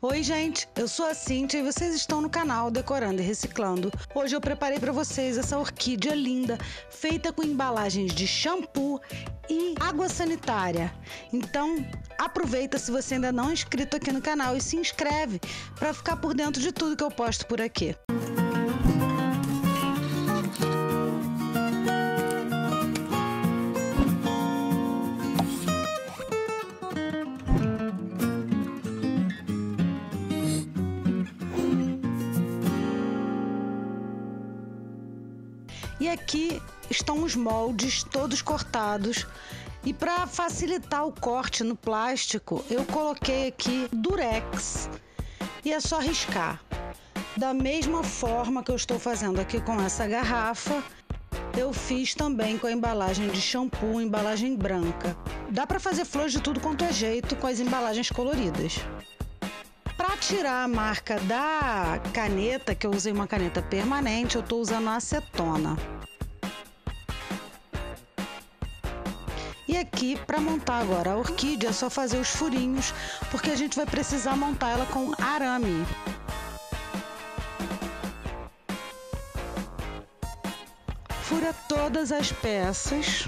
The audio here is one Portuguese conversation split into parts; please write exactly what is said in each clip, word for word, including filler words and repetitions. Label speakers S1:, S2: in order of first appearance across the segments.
S1: Oi gente, eu sou a Cíntia e vocês estão no canal Decorando e Reciclando. Hoje eu preparei para vocês essa orquídea linda, feita com embalagens de shampoo e água sanitária. Então aproveita se você ainda não é inscrito aqui no canal e se inscreve para ficar por dentro de tudo que eu posto por aqui. E aqui estão os moldes todos cortados. E para facilitar o corte no plástico, eu coloquei aqui durex. E é só riscar. Da mesma forma que eu estou fazendo aqui com essa garrafa, eu fiz também com a embalagem de shampoo, embalagem branca. Dá para fazer flores de tudo quanto é jeito com as embalagens coloridas. Para tirar a marca da caneta, que eu usei uma caneta permanente, eu estou usando a acetona. E aqui, para montar agora a orquídea, é só fazer os furinhos, porque a gente vai precisar montar ela com arame. Fura todas as peças.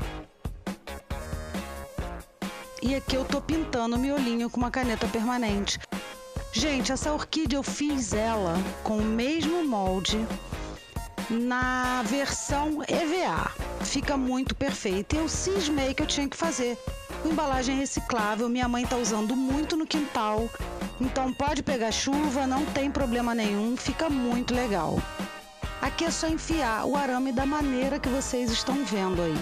S1: E aqui eu tô pintando o miolinho com uma caneta permanente. Gente, essa orquídea eu fiz ela com o mesmo molde na versão E V A. Fica muito perfeita. Eu cismei que eu tinha que fazer com embalagem reciclável. Minha mãe tá usando muito no quintal. Então pode pegar chuva, não tem problema nenhum. Fica muito legal. Aqui é só enfiar o arame da maneira que vocês estão vendo aí.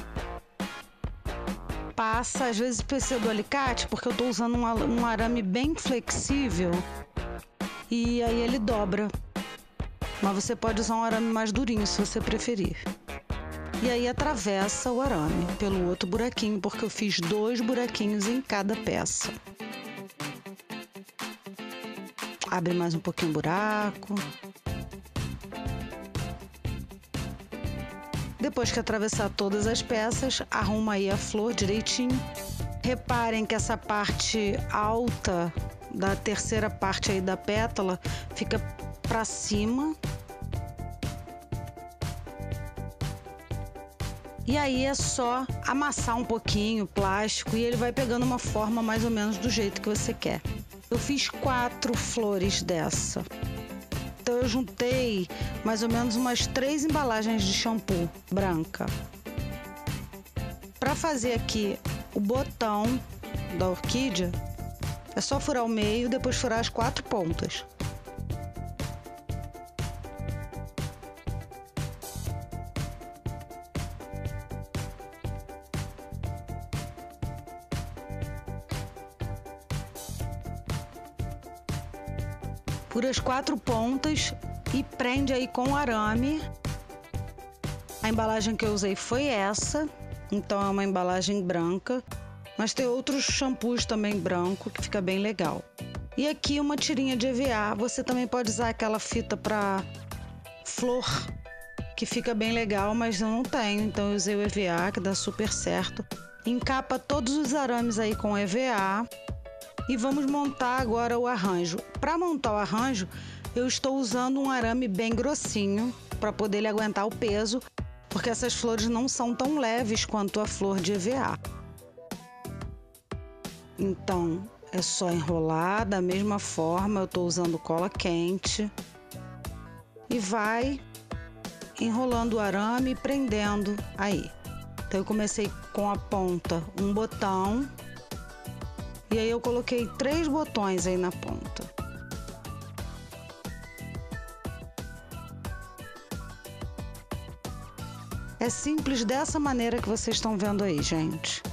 S1: Passa, às vezes precisa do alicate, porque eu tô usando um, um arame bem flexível. E aí ele dobra. Mas você pode usar um arame mais durinho, se você preferir. E aí atravessa o arame pelo outro buraquinho, porque eu fiz dois buraquinhos em cada peça. Abre mais um pouquinho o buraco. Depois que atravessar todas as peças, arruma aí a flor direitinho. Reparem que essa parte alta da terceira parte aí da pétala fica para cima. E aí é só amassar um pouquinho o plástico e ele vai pegando uma forma mais ou menos do jeito que você quer. Eu fiz quatro flores dessa. Então eu juntei mais ou menos umas três embalagens de shampoo branca. Para fazer aqui o botão da orquídea, é só furar o meio e depois furar as quatro pontas. Fura as quatro pontas e prende aí com arame. A embalagem que eu usei foi essa, então é uma embalagem branca, mas tem outros shampoos também branco que fica bem legal. E aqui uma tirinha de E V A, você também pode usar aquela fita para flor, que fica bem legal, mas eu não tenho, então eu usei o E V A, que dá super certo. Encapa todos os arames aí com E V A. E vamos montar agora o arranjo. Para montar o arranjo, eu estou usando um arame bem grossinho para poder ele aguentar o peso, porque essas flores não são tão leves quanto a flor de E V A. Então, é só enrolar da mesma forma. Eu estou usando cola quente e vai enrolando o arame e prendendo aí. Então, eu comecei com a ponta um botão. E aí eu coloquei três botões aí na ponta. É simples dessa maneira que vocês estão vendo aí, gente.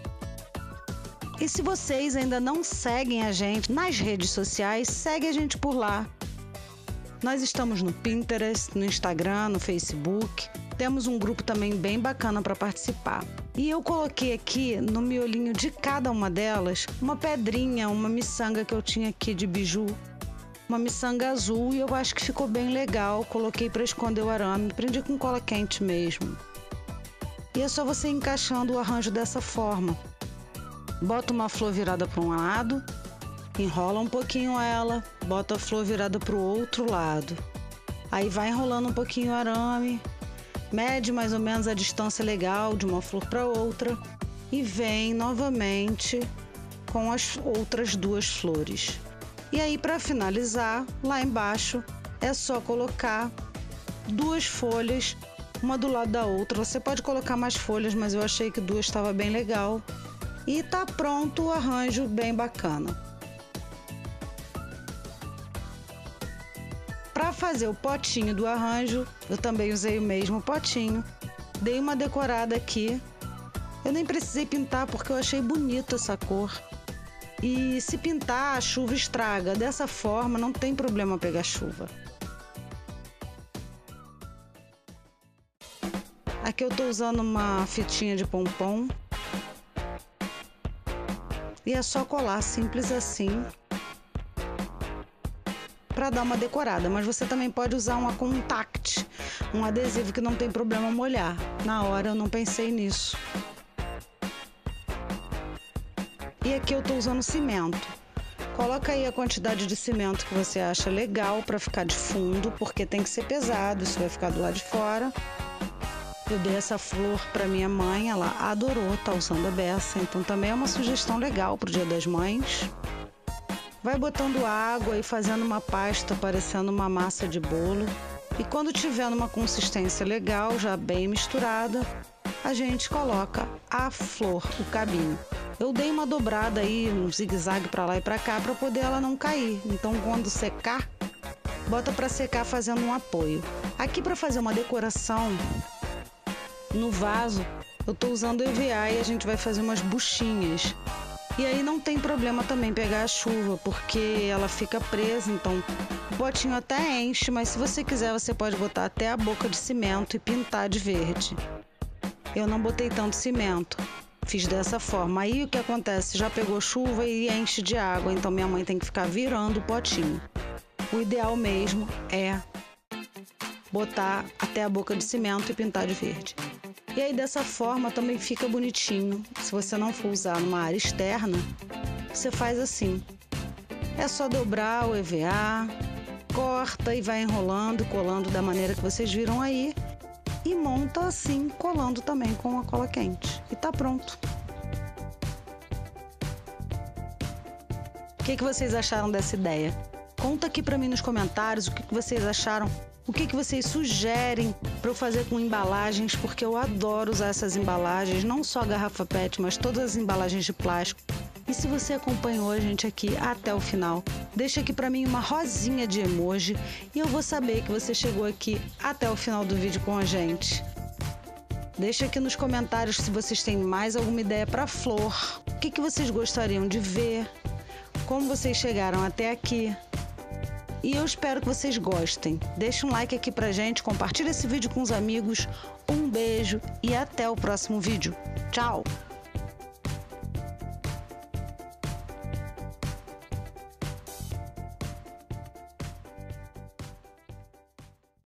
S1: E se vocês ainda não seguem a gente nas redes sociais, segue a gente por lá. Nós estamos no Pinterest, no Instagram, no Facebook. Temos um grupo também bem bacana para participar. E eu coloquei aqui no miolinho de cada uma delas uma pedrinha, uma miçanga que eu tinha aqui de biju. Uma miçanga azul e eu acho que ficou bem legal. Coloquei para esconder o arame, prendi com cola quente mesmo. E é só você ir encaixando o arranjo dessa forma. Bota uma flor virada para um lado, enrola um pouquinho ela, bota a flor virada para o outro lado. Aí vai enrolando um pouquinho o arame, mede mais ou menos a distância legal de uma flor para outra e vem novamente com as outras duas flores. E aí, para finalizar, lá embaixo é só colocar duas folhas, uma do lado da outra. Você pode colocar mais folhas, mas eu achei que duas estava bem legal. E tá pronto o arranjo bem bacana. Para fazer o potinho do arranjo, eu também usei o mesmo potinho. Dei uma decorada aqui. Eu nem precisei pintar porque eu achei bonita essa cor. E se pintar, a chuva estraga. Dessa forma, não tem problema pegar chuva. Aqui eu tô usando uma fitinha de pompom. E é só colar, simples assim, para dar uma decorada. Mas você também pode usar uma contact, um adesivo que não tem problema molhar. Na hora eu não pensei nisso. E aqui eu tô usando cimento. Coloca aí a quantidade de cimento que você acha legal para ficar de fundo, porque tem que ser pesado, isso vai ficar do lado de fora. Eu dei essa flor para minha mãe, ela adorou, tá usando a beça, então também é uma sugestão legal pro Dia das Mães. Vai botando água e fazendo uma pasta parecendo uma massa de bolo. E quando tiver numa consistência legal, já bem misturada, a gente coloca a flor, o cabinho. Eu dei uma dobrada aí, um zigue-zague para lá e para cá, para poder ela não cair. Então, quando secar, bota para secar fazendo um apoio. Aqui, para fazer uma decoração no vaso, eu tô usando E V A e a gente vai fazer umas buchinhas. E aí não tem problema também pegar a chuva, porque ela fica presa, então o potinho até enche, mas se você quiser você pode botar até a boca de cimento e pintar de verde. Eu não botei tanto cimento, fiz dessa forma. Aí o que acontece? Já pegou chuva e enche de água, então minha mãe tem que ficar virando o potinho. O ideal mesmo é botar até a boca de cimento e pintar de verde. E aí dessa forma também fica bonitinho. Se você não for usar numa área externa, você faz assim. É só dobrar o E V A, corta e vai enrolando, colando da maneira que vocês viram aí. E monta assim, colando também com a cola quente. E tá pronto. O que que vocês acharam dessa ideia? Conta aqui pra mim nos comentários o que que vocês acharam. O que que vocês sugerem para eu fazer com embalagens, porque eu adoro usar essas embalagens, não só garrafa pet, mas todas as embalagens de plástico. E se você acompanhou a gente aqui até o final, deixa aqui para mim uma rosinha de emoji e eu vou saber que você chegou aqui até o final do vídeo com a gente. Deixa aqui nos comentários se vocês têm mais alguma ideia para flor, o que que vocês gostariam de ver, como vocês chegaram até aqui. E eu espero que vocês gostem. Deixa um like aqui pra gente, compartilha esse vídeo com os amigos. Um beijo e até o próximo vídeo. Tchau!